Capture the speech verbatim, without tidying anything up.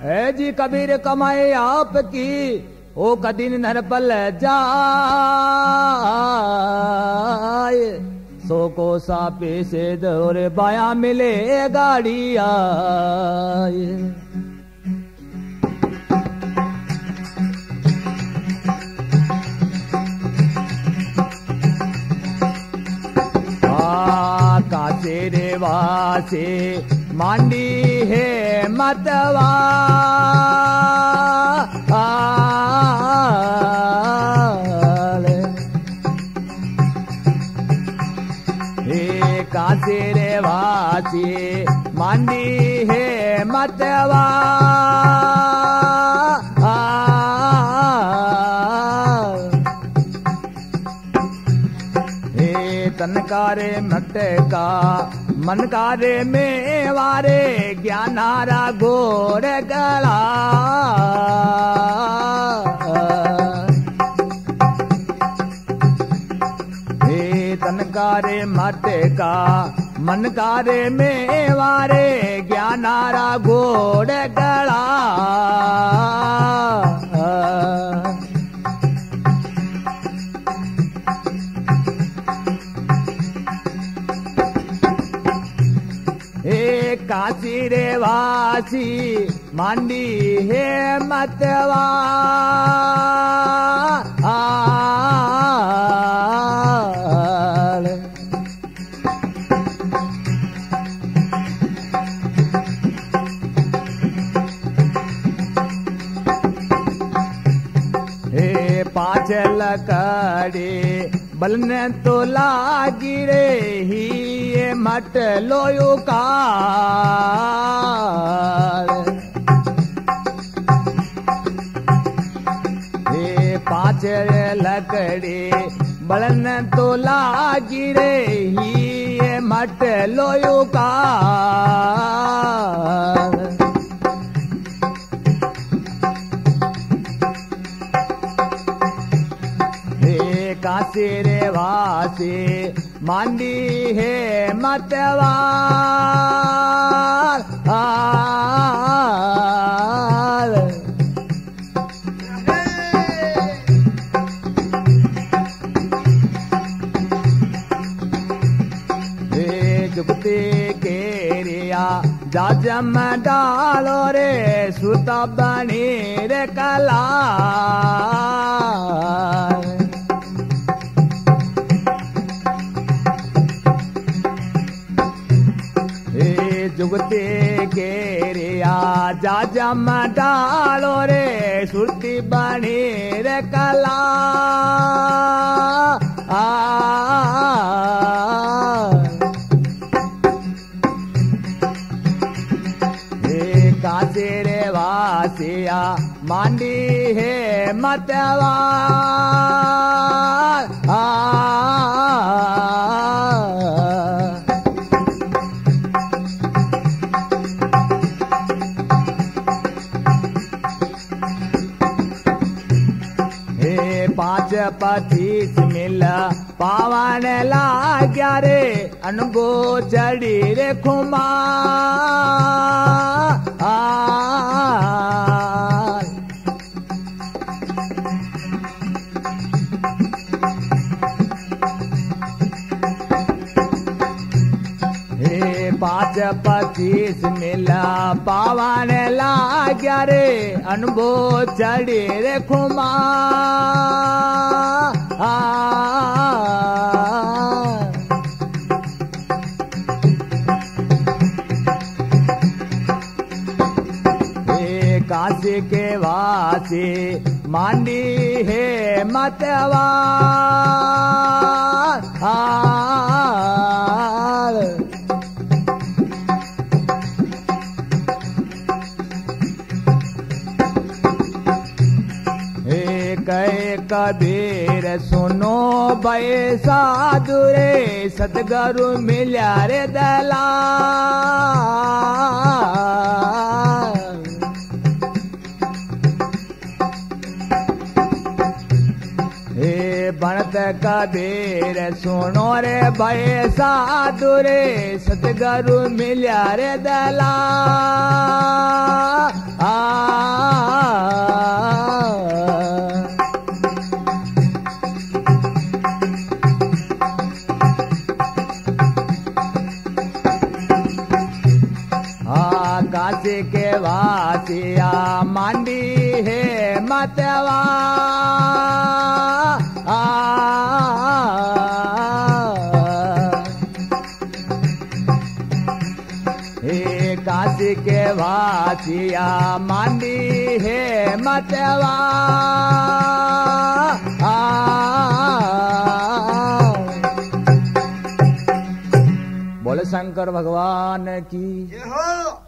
है जी कबीर कमाए आपकी ओ कदीन नर पल जाए सो को सापे से दौरे बाया मिले गाड़ी आए कासे रे वासे मांडी है मतवा हे कासे रे वासे मांडी है मतवा तनकारे मटका मनकारे में वारे ज्ञानारा गोर गला हे तनकारे मटका मनकारे में वारे ज्ञानारा गोर गला काशी रे वासी मांडी है मतवा हे पाँच लकड़ी बलने तो लागी रे ही ये मट लोयो का हे पाँच लकड़ी बलने तो लागी रे ही ये मट लोयो का काशी रे वासी मांडी है मतवा जुगते केरिया जाजम डालो रे सुता बनी रे कला जुगते केरिया जाजम डालो रे सुरती बनी रे कला आ हे काशी रे वासिया मांडी है मतवा आ पाँच पच्चीस मिल पावन लाग्या रे अनगो चढ़ी रे खुमा हे पाँच पच्चीस मिला पावन लाग्या रे अनबो चढ़ी रे खुमा हे काशी के वासी मांडी है मतवा कहे कबीर सुनो भय साधु रे सतगुरु मिल्या रे दलाल हे बनत कबीर सुनो रे भय साधु रे सतगुरु मिल्या रे दलाल काशी के वासिया मांडी है मतवा आ, हे काशी के वासिया मांडी है मतवा आ, बोले शंकर भगवान की जय हो।